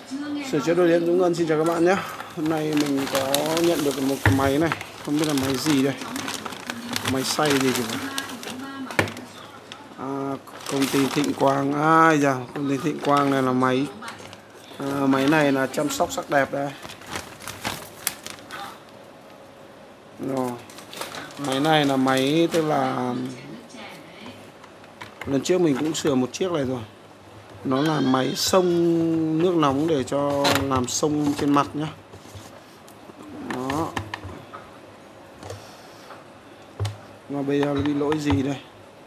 Sửa chữa đồ điện Dũng Ngân xin chào các bạn nhé. Hôm nay mình có nhận được một cái máy này, không biết là máy gì đây, máy xay gì kìa. Công ty Thịnh Quang, công ty Thịnh Quang này là máy máy này là chăm sóc sắc đẹp đây. Rồi. Máy này là máy, tức là lần trước mình cũng sửa một chiếc này rồi. Nó là máy xông nước nóng để cho làm xông trên mặt nhá. Đó. Mà bây giờ bị lỗi gì đây?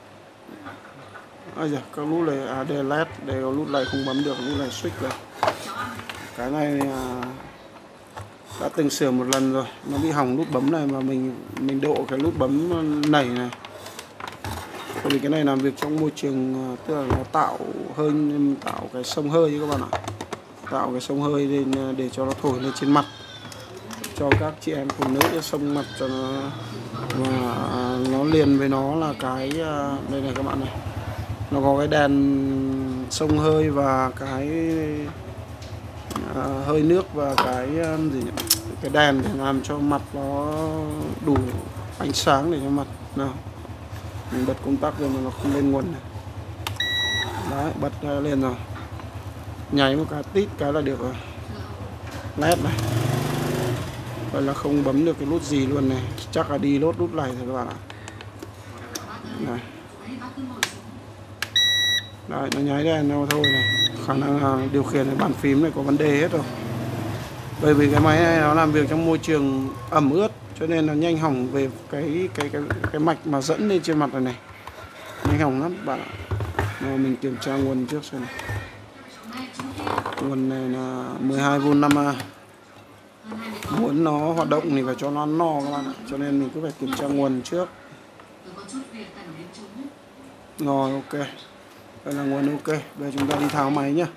Các nút này đây là LED, đây có nút này không bấm được, nút này switch đây. Cái này đã từng sửa một lần rồi, nó bị hỏng nút bấm này mà mình độ cái nút bấm nảy này. Vì cái này làm việc trong môi trường, tức là nó tạo cái xông hơi chứ các bạn ạ. Tạo cái xông hơi lên để cho nó thổi lên trên mặt, cho các chị em phụ nữ để xông mặt cho nó. Và nó liền với nó là cái đây này các bạn này, nó có cái đèn xông hơi và cái hơi nước và cái gì nhỉ? Cái đèn để làm cho mặt nó đủ ánh sáng để cho mặt nào. Mình bật công tắc lên mà nó không lên nguồn này. Đấy, bật lên rồi, nháy một cái tít cái là được rồi. LED này, vậy là không bấm được cái nút gì luôn này, chắc là đi lốt nút này rồi các bạn ạ. Này. Đấy, nó nháy đèn đâu thôi này, khả năng là điều khiển cái bàn phím này có vấn đề hết rồi. Bởi vì cái máy này nó làm việc trong môi trường ẩm ướt cho nên là nhanh hỏng về cái mạch mà dẫn lên trên mặt này, nhanh hỏng lắm bạn ạ. Rồi mình kiểm tra nguồn trước xem này. Nguồn này là 12V 5A. Muốn nó hoạt động thì phải cho nó ăn no các bạn ạ, cho nên mình cứ phải kiểm tra nguồn trước. Rồi, ok, đây là nguồn ok. Bây giờ chúng ta đi tháo máy nhá.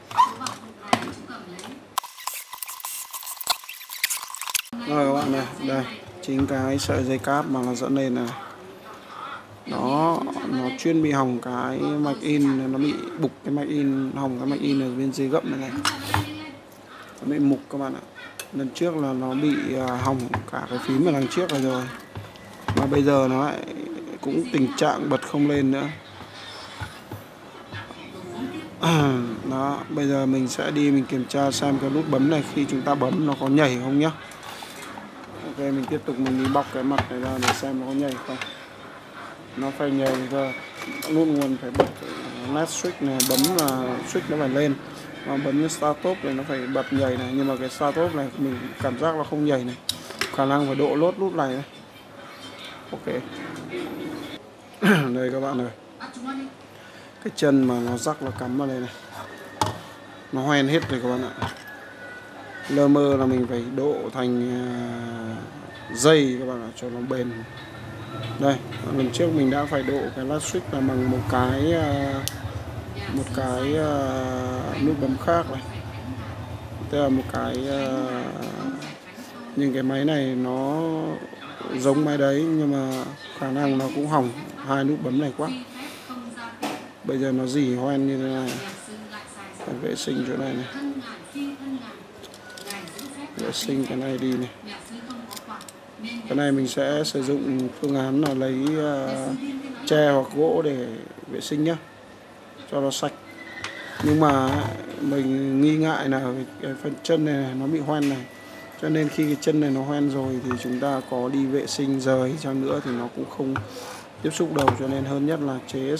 Rồi các bạn này, đây chính cái sợi dây cáp mà nó dẫn lên này, nó chuyên bị hỏng cái mạch in, nó bị bục cái mạch in, hỏng cái mạch in ở bên dưới gấp này, nó bị mục các bạn ạ. Lần trước là nó bị hỏng cả cái phím ở đằng trước rồi, mà bây giờ nó lại cũng tình trạng bật không lên nữa. Đó, bây giờ mình sẽ đi mình kiểm tra xem cái nút bấm này khi chúng ta bấm nó có nhảy không nhá. Ok, mình tiếp tục mình đi bọc cái mặt này ra để xem nó có nhảy không. Nó phải nhảy cơ, nút nguồn phải bật LED switch này, bấm là switch nó phải lên, mà bấm như start top này nó phải bật nhảy này, nhưng mà cái start top này mình cảm giác là không nhảy này, khả năng phải độ lốt nút này. Ok. Đây các bạn ơi, cái chân mà nó rắc nó cắm vào đây này, nó hoen hết rồi các bạn ạ. Lơ mơ là mình phải độ thành dây các bạn ạ, cho nó bền. Đây, lần trước mình đã phải độ cái lát switch là bằng một cái nút bấm khác này, tức là một cái nhưng cái máy này nó giống máy đấy nhưng mà khả năng nó cũng hỏng hai nút bấm này quá. Bây giờ nó rỉ hoen như thế này, phải vệ sinh chỗ này này, vệ sinh cái này đi này. Cái này mình sẽ sử dụng phương án là lấy tre hoặc gỗ để vệ sinh nhá, cho nó sạch. Nhưng mà mình nghi ngại là cái phần chân này nó bị hoen này, cho nên khi cái chân này nó hoen rồi thì chúng ta có đi vệ sinh rời chăng nữa thì nó cũng không tiếp xúc đầu, cho nên hơn nhất là chế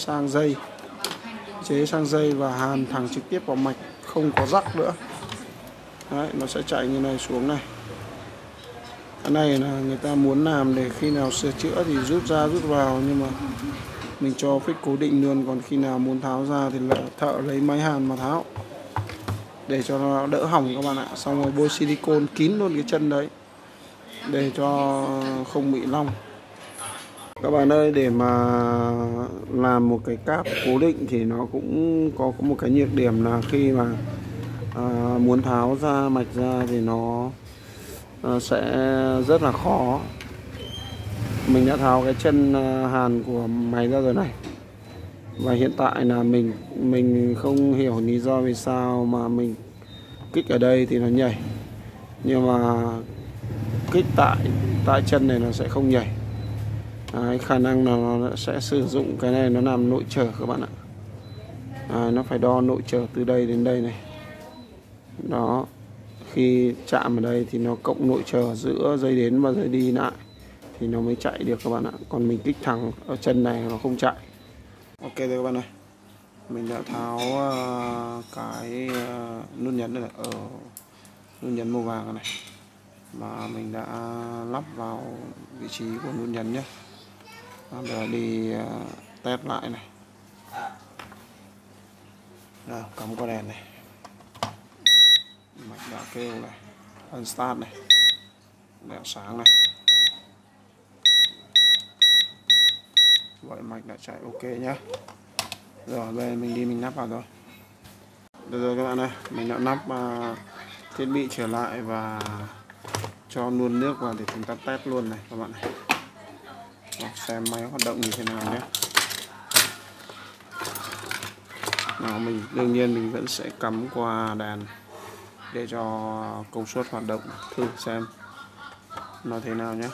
sang dây và hàn thẳng trực tiếp vào mạch, không có rắc nữa. Đấy, nó sẽ chạy như này xuống này. Cái này là người ta muốn làm để khi nào sửa chữa thì rút ra rút vào, nhưng mà mình cho phích cố định luôn, còn khi nào muốn tháo ra thì là thợ lấy máy hàn mà tháo để cho nó đỡ hỏng các bạn ạ. Xong rồi bôi silicone kín luôn cái chân đấy để cho không bị long. Các bạn ơi, để mà làm một cái cáp cố định thì nó cũng có một cái nhược điểm là khi mà muốn tháo ra mạch ra thì nó sẽ rất là khó. Mình đã tháo cái chân hàn của máy ra rồi này, và hiện tại là mình không hiểu lý do vì sao mà mình kích ở đây thì nó nhảy, nhưng mà kích tại chân này nó sẽ không nhảy. Đấy, khả năng là nó sẽ sử dụng cái này nó làm nội trở các bạn ạ. Nó phải đo nội trở từ đây đến đây này. Đó, khi chạm ở đây thì nó cộng nội trở giữa dây đến và dây đi lại thì nó mới chạy được các bạn ạ. Còn mình kích thẳng ở chân này nó không chạy. Ok rồi các bạn ơi, mình đã tháo cái nút nhấn này ở nút nhấn màu vàng này, mà mình đã lắp vào vị trí của nút nhấn nhé. Bây giờ đi test lại này. Nào, cắm qua đèn này, mạch đã kêu này, ấn start này, đèn sáng này. Vậy mạch đã chạy ok nhá. Rồi bây giờ mình đi mình lắp vào rồi. Được rồi các bạn ơi, mình đã lắp thiết bị trở lại và cho luôn nước vào để chúng ta test luôn này các bạn này. Xem máy hoạt động như thế nào nhé. Nào, mình đương nhiên mình vẫn sẽ cắm qua đèn để cho công suất hoạt động thử xem nó thế nào nhé.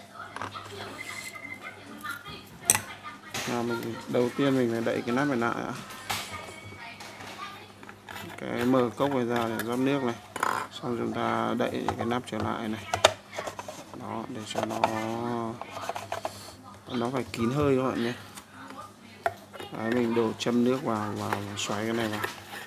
Nào, mình đầu tiên mình phải đậy cái nắp này lại ạ. Cái mở cốc này ra để rót nước này, xong chúng ta đậy cái nắp trở lại này. Đó, để cho nó phải kín hơi các bạn nhé. Đấy, mình đổ châm nước vào và xoáy cái này vào.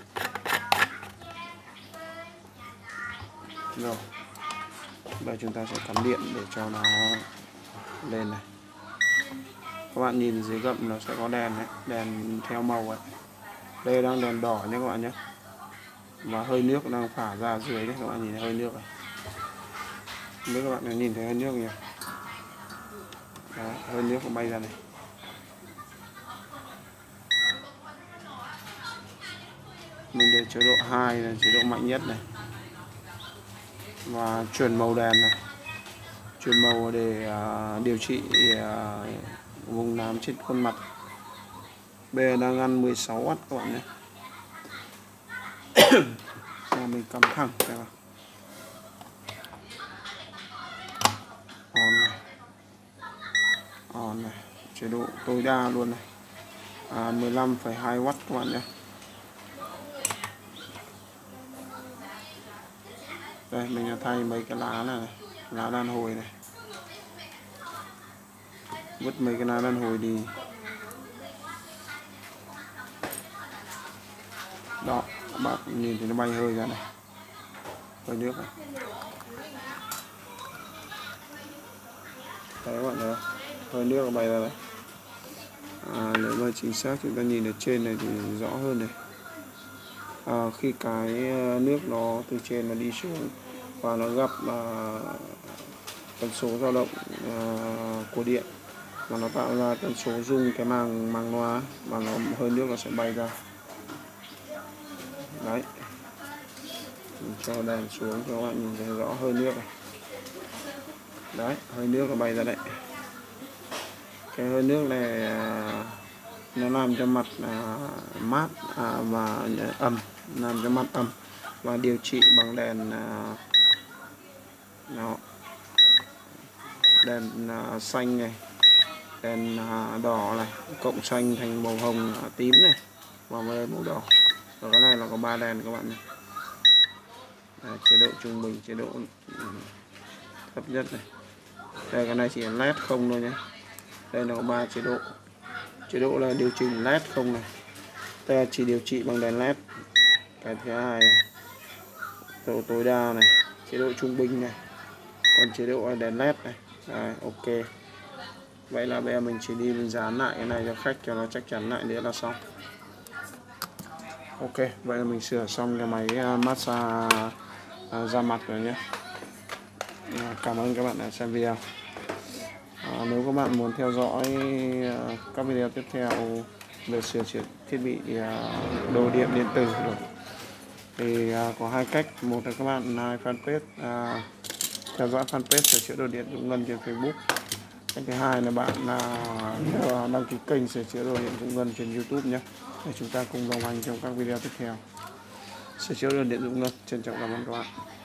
Rồi, bây giờ chúng ta sẽ cắm điện để cho nó lên này. Các bạn nhìn dưới gầm nó sẽ có đèn đấy, đèn theo màu ấy. Đây đang đèn đỏ nhé các bạn nhé. Và hơi nước đang phả ra dưới đấy, các bạn nhìn thấy hơi nước này. Không biết các bạn có nhìn thấy hơi nước nhỉ? Đấy, hơi nước bay ra này. Mình để chế độ 2 là chế độ mạnh nhất này. Và chuyển màu đèn này, chuyển màu để điều trị vùng nám trên khuôn mặt. Bây giờ đang ăn 16W các bạn nhé. Mình cắm thẳng cái vào. On này, chế độ tối đa luôn này, 15,2W các bạn nhé. Đây, mình đã thay mấy cái lá này, lá đàn hồi này, vứt mấy cái lá đàn hồi đi. Đó, các bạn nhìn thấy nó bay hơi ra này, hơi nước này. Đấy các bạn thấy không? Hơi nước nó bay ra đấy. Nếu mà chính xác chúng ta nhìn ở trên này thì rõ hơn này. Khi cái nước nó từ trên nó đi xuống và nó gặp tần số dao động của điện mà nó tạo ra tần số rung cái màng loa và nó hơi nước nó sẽ bay ra. Đấy, mình cho đèn xuống cho các bạn nhìn thấy rõ hơi nước này. Đấy, hơi nước nó bay ra đấy. Cái hơi nước này nó làm cho mặt mát và ẩm, làm cho mặt ẩm và điều trị bằng đèn đèn xanh này, đèn đỏ này, cộng xanh thành màu hồng, tím này và màu đỏ. Và cái này là có 3 đèn các bạn nhé. Chế độ trung bình, chế độ thấp nhất này. Đây, cái này chỉ là LED không thôi nhé. Đây là có 3 chế độ. Chế độ là điều chỉnh LED không này. Đây là chỉ điều trị bằng đèn LED. Cái thứ hai này, chế độ tối đa này, chế độ trung bình này, còn chế độ là đèn LED này. Đây, ok. Vậy là bây giờ mình chỉ đi mình dán lại cái này cho khách cho nó chắc chắn lại nữa là xong. Ok, vậy là mình sửa xong cái máy massage da mặt rồi nhé. Cảm ơn các bạn đã xem video. Nếu các bạn muốn theo dõi các video tiếp theo về sửa chữa thiết bị đồ điện điện tử thì có 2 cách. Một là các bạn fanpage theo dõi fanpage sửa chữa đồ điện Dũng Ngân trên Facebook. Cách thứ hai là bạn đăng ký kênh sửa chữa đồ điện Dũng Ngân trên YouTube nhé, để chúng ta cùng đồng hành trong các video tiếp theo. sửa chữa đường điện Dũng Luân. Trân trọng cảm ơn các bạn.